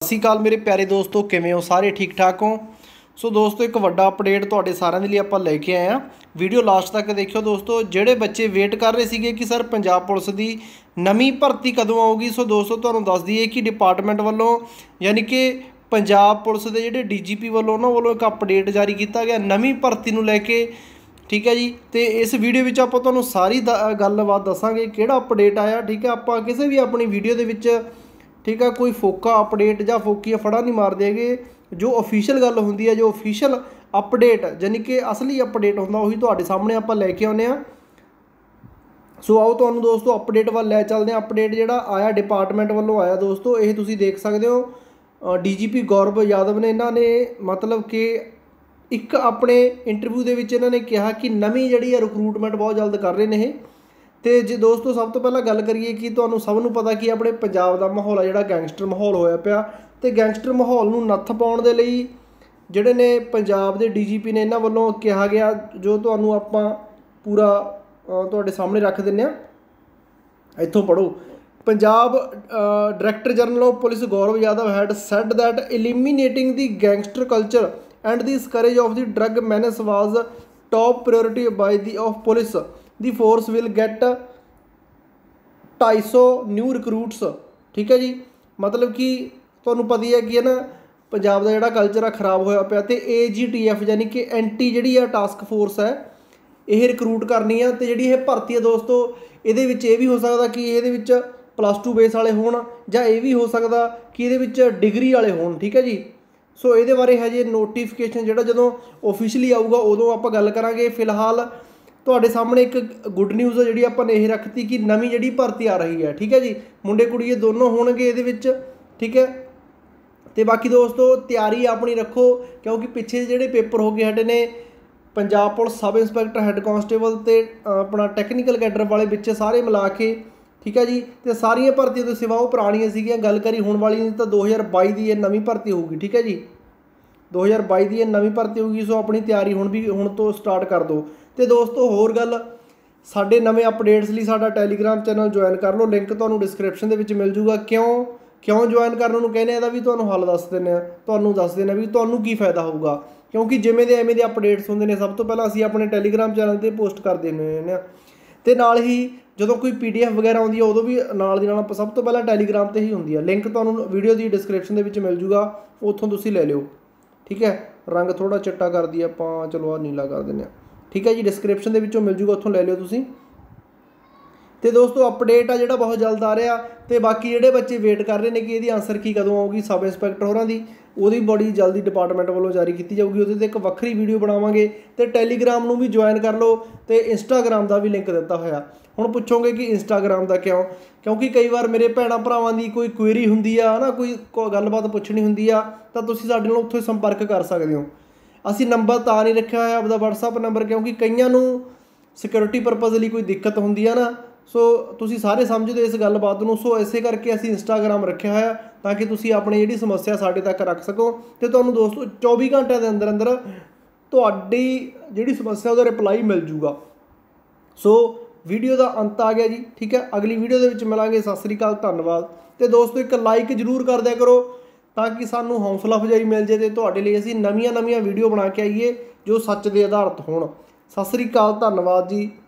सत श्री अकाल मेरे प्यारे दोस्तों, किवें हो सारे? ठीक ठाक हो? सो दोस्तों एक वड्डा अपडेट तुहाडे सारिਆਂ ਦੇ ਲਈ ਆਪਾਂ ਲੈ ਕੇ आए हैं। वीडियो लास्ट तक देखियो दोस्तों। ਜਿਹੜੇ ਬੱਚੇ वेट कर रहे ਸੀਗੇ कि सर पंजाब पुलिस की नवीं भर्ती कदों आऊगी, सो दोस्तों ਤੁਹਾਨੂੰ ਦੱਸ ਦਈਏ कि डिपार्टमेंट ਵੱਲੋਂ यानी कि पंजाब पुलिस के ਜਿਹੜੇ DGP ਵੱਲੋਂ ਉਹਨਾਂ ਵੱਲੋਂ एक अपडेट जारी किया गया नवीं भर्ती ਨੂੰ ਲੈ के। ठीक है जी, तो इस वीडियो में आप तुहानूं सारी गलबात दसांगे किहड़ा अपडेट आया। ठीक है, आप किसी भी अपनी वीडियो के विच ठीक है कोई फोका अपडेट या फोकिया फड़ा नहीं मार देंगे। जो ऑफिशियल गल होंदी है, जो ऑफिशियल अपडेट यानी कि असली अपडेट होंदा उही तुहाडे सामने आपां लैके आउने आ। सो आओ तुहानूं दोस्तों अपडेट वाल लै चलदे आ। अपडेट जिहड़ा आया डिपार्टमेंट वालों आया दोस्तों, ये तुसीं देख सकते हो। DGP गौरव यादव ने इन्हां ने मतलब कि एक अपने इंटरव्यू दे विच इन्हां ने कहा कि नवीं जिहड़ी है रिक्रूटमेंट बहुत जल्द कर रहे हैं। तो जे दोस्तों सब तो पहला गल करिए कि तुहानूं सब नूं पता कि अपने पंजाब का माहौल है जिहड़ा गैंगस्टर माहौल होया पिया, तो गैंगस्टर माहौल नूं नत्थ पाउण दे लई जिहड़े ने पंजाब के DGP ने इन्हां वल्लों कहा गया, जो तुहानूं आपां पूरा तुहाडे सामने रख दिंदे आ। इत्थों पढ़ो। Punjab director general of police Gaurav Yadav had said that eliminating the gangster culture and the scourge of the drug menace was top priority by the of police. The force will get 250 new recruits. ठीक है जी, मतलब कि तुहानूं पता ही है कि है ना पंजाब का जिहड़ा कल्चर है खराब होया पिया, तो AGTF यानी कि एंटी जिहड़ी है टास्क फोर्स है ये रिक्रूट करनी है। तो जिहड़ी ये भर्ती है दोस्तों, ये भी हो सकता कि ये +2 बेस वाले होण, जां ये भी हो सकता कि ये डिग्री वाले होण। ठीक है जी, सो ये बारे हजे नोटिफिकेशन जिहड़ा जदों ऑफिशियली आऊगा उदों आपां गल करांगे। फिलहाल तुहाडे सामने एक गुड न्यूज़ जिहड़ी आपां ने यह रखती कि नवीं जिहड़ी भर्ती आ रही है। ठीक है जी, मुंडे कुड़िए दोनों होणगे इहदे विच। ठीक है, तो बाकी दोस्तों तैयारी अपनी रखो, क्योंकि पिछे जिहड़े पेपर हो गए साडे ने Punjab police sub inspector head constable ते अपना टैक्नीकल कैडर वाले बिच सारे मिला के। ठीक है जी, तो सारियां भर्तियों तो सिवा वो पुरानियां सीगियां, गल करी होने वाली नहीं तो 2022 की नवीं भर्ती होगी। ठीक है जी, 2022 की नवीं भर्ती होगी। सो अपनी तैयारी हुण तो स्टार्ट कर दो। तो दोस्तों होर गल, साडे नवे अपडेट्स लई साडा टैलीग्राम चैनल ज्वाइन कर लो, लिंक तुहानूं डिस्क्रिप्शन दे विच मिल जूगा। क्यों ज्वाइन करने नूं कहने दा भी तुहानूं हल दस दिंदे आ, तुहानूं दस दिंदे भी तुहानूं की फायदा होऊगा। क्योंकि जिवें दे एवें दे अपडेट्स हुंदे ने सब तो पहलां असीं अपने टैलीग्राम चैनल ते पोस्ट कर दिंदे हुंदे आ, ते नाल ही जदों कोई PDF वगैरह आउंदी है उदों भी नाल दी नाल सब तो पहलां टैलीग्राम ते ही हुंदी है। लिंक तुहानूं वीडियो दी डिस्क्रिप्शन दे विच मिल जूगा, उत्थों तुसीं ले लिओ। ठीक है, रंग थोड़ा चिट्टा कर दी आपां, चलो आ नीला कर दिंदे आ। ठीक है जी, डिस्क्रिप्शन के विचों मिल जूगा, उत्थों ले लिओ तुसीं। तो दोस्तों अपडेट आ जिहड़ा बहुत जल्द आ रहा। तो बाकी जिहड़े बच्चे वेट कर रहे हैं कि इहदी आंसर की कदों आऊगी सब इंस्पैक्टर होरां दी, ਉਹਦੀ बड़ी जल्दी डिपार्टमेंट वालों जारी की जाऊगी। ਉਹਦੇ 'ਤੇ एक ਵੱਖਰੀ वीडियो बनावांगे। तो टैलीग्राम ਨੂੰ भी ज्वाइन कर लो, तो इंस्टाग्राम का भी लिंक दिता होया। हुण पुछोगे कि इंस्टाग्राम का क्यों? क्योंकि कई बार मेरे भैणां भरावां दी कोई क्वेरी हुंदी आ ना, कोई गलबात पुछनी हुंदी आ, तो तुसीं साडे नाल उत्थों संपर्क कर सकदे हो। असीं नंबर तां नहीं रखिया होया आपदा WhatsApp नंबर, क्योंकि कईयां नूं सिक्योरिटी परपज़ लई कोई दिक्कत हुंदी आ ना। सो तुसीं सारे समझदे इस गलबात नूं। सो इसे करके असीं इंस्टाग्राम रखिया होया ताकि तुसीं अपनी जिहड़ी समस्या साडे तक रख सको। तो तुहानूं दोस्तों 24 घंटिਆਂ ਦੇ अंदर अंदर तुहाडी जिहड़ी समस्या ਉਹਦਾ रिप्लाई मिल जूगा। सो वीडियो का अंत आ गया जी। ठीक है, अगली वीडियो के मिलांगे। सत श्री अकाल, धन्नवाद। तो दोस्तों एक लाइक जरूर कर दिया करो ताकि सानू हौसला अफजाई मिल जाए, तो तुहाडे लई असीं नवीं वीडियो बना के आईए जो सच के आधारित होण। सत श्री अकाल, धन्नवाद जी।